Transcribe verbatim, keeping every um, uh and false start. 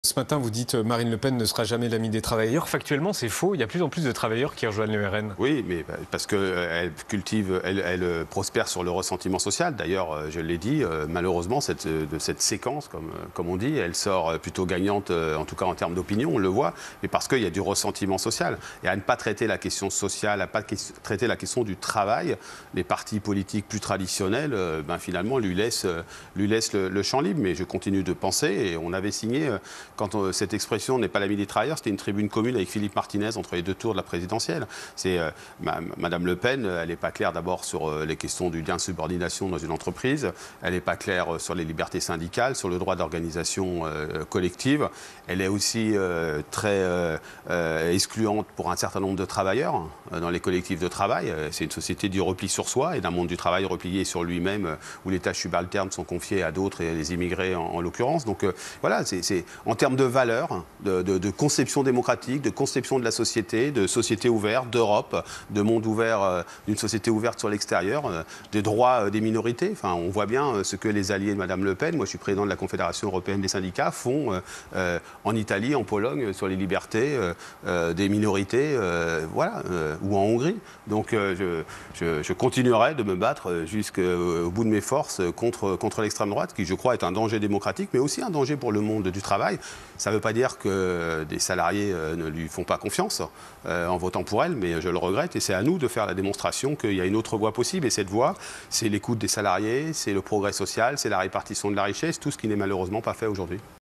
Ce matin, vous dites euh, Marine Le Pen ne sera jamais l'amie des travailleurs. Factuellement, c'est faux. Il y a de plus en plus de travailleurs qui rejoignent le R N. Oui, mais parce qu'elle cultive, elle, elle prospère sur le ressentiment social. D'ailleurs, je l'ai dit, malheureusement, cette, de cette séquence, comme, comme on dit, elle sort plutôt gagnante, en tout cas en termes d'opinion, on le voit, mais parce qu'il y a du ressentiment social. Et à ne pas traiter la question sociale, à ne pas traiter la question du travail, les partis politiques plus traditionnels, ben, finalement, lui laissent, lui laissent le, le champ libre. Mais je continue de penser, et on avait signé... Quand on, cette expression n'est pas l'ami des travailleurs, c'était une tribune commune avec Philippe Martinez entre les deux tours de la présidentielle. C'est euh, Madame Le Pen, elle n'est pas claire d'abord sur euh, les questions du lien de subordination dans une entreprise. Elle n'est pas claire sur les libertés syndicales, sur le droit d'organisation euh, collective. Elle est aussi euh, très euh, euh, excluante pour un certain nombre de travailleurs euh, dans les collectifs de travail. C'est une société du repli sur soi et d'un monde du travail replié sur lui-même, euh, où les tâches subalternes sont confiées à d'autres et les immigrés en, en l'occurrence. Donc euh, voilà, c'est en termes de valeurs, de, de, de conception démocratique, de conception de la société, de société ouverte, d'Europe, de monde ouvert, euh, d'une société ouverte sur l'extérieur, euh, des droits euh, des minorités. Enfin, on voit bien euh, ce que les alliés de Madame Le Pen, moi je suis président de la Confédération européenne des syndicats, font euh, euh, en Italie, en Pologne, sur les libertés euh, euh, des minorités, euh, voilà, euh, ou en Hongrie. Donc euh, je, je, je continuerai de me battre jusqu'au bout de mes forces contre, contre l'extrême droite, qui je crois est un danger démocratique, mais aussi un danger pour le monde du travail. Ça ne veut pas dire que des salariés ne lui font pas confiance euh, en votant pour elle, mais je le regrette et c'est à nous de faire la démonstration qu'il y a une autre voie possible. Et cette voie, c'est l'écoute des salariés, c'est le progrès social, c'est la répartition de la richesse, tout ce qui n'est malheureusement pas fait aujourd'hui.